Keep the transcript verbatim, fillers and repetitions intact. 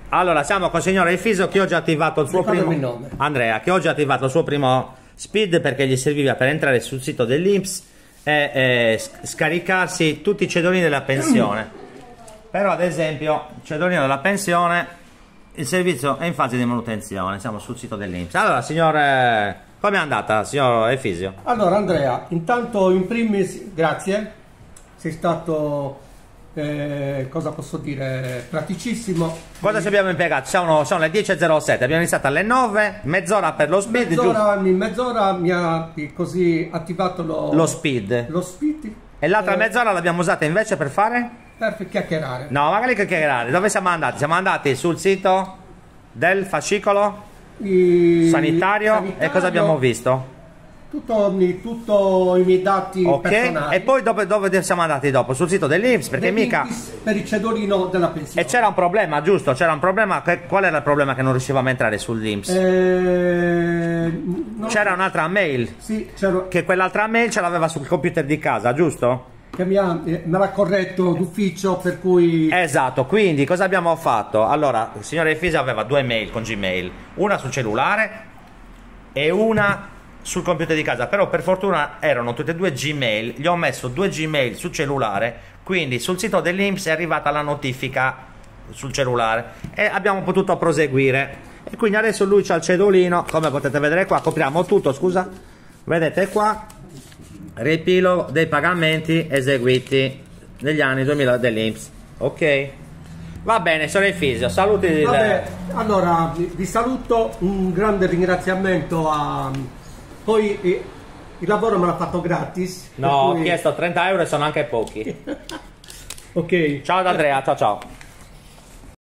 Allora, siamo con il signore Efiso che oggi ha attivato il suo primo il nome. Andrea, che oggi ha attivato il suo primo speed perché gli serviva per entrare sul sito dell'I N P S e, e scaricarsi tutti i cedolini della pensione. Però ad esempio, cedolino della pensione, il servizio è in fase di manutenzione, siamo sul sito dell'I N P S. Allora, signore, come è andata, signor Efisio? Allora Andrea, intanto in primis grazie, sei stato, eh, cosa posso dire, praticissimo. Cosa ci abbiamo impiegato? Sono, sono le dieci e zero sette, abbiamo iniziato alle nove, mezz'ora per lo speed. Mezz'ora, mezz'ora mi ha così attivato lo, lo speed. Lo speed. E l'altra eh, mezz'ora l'abbiamo usata invece per fare? Per chiacchierare. No, magari che chiacchierare. Dove siamo andati? Siamo andati sul sito del fascicolo I... sanitario, sanitario e cosa abbiamo visto? Tutto, tutto i miei dati ok, personali. e poi dove, dove siamo andati dopo? Sul sito dell'I N P S, perché mica... per il cedolino della pensione. E c'era un problema, giusto? C'era un problema. Qual era il problema che non riuscivamo a entrare sull'I N P S? Eh, c'era un'altra mail. Sì, c'era... Che quell'altra mail ce l'aveva sul computer di casa, giusto? Che mi ha, eh, me l'ha corretto d'ufficio, per cui... Esatto, quindi cosa abbiamo fatto? Allora, il signore Efisio aveva due mail con Gmail, una sul cellulare e una sul computer di casa, però per fortuna erano tutte e due Gmail, gli ho messo due Gmail sul cellulare, quindi sul sito dell'I N P S è arrivata la notifica sul cellulare e abbiamo potuto proseguire. E quindi adesso lui c'ha il cedolino, come potete vedere qua, copriamo tutto, scusa, vedete qua, riepilogo dei pagamenti eseguiti negli anni duemila dell'I N P S. Ok, va bene, signor Efisio, saluti di Vabbè, allora vi, vi saluto, un grande ringraziamento a... Poi eh, il lavoro me l'ha fatto gratis. No, cui... ho chiesto trenta euro e sono anche pochi. Ok. Ciao ad Andrea, ciao ciao.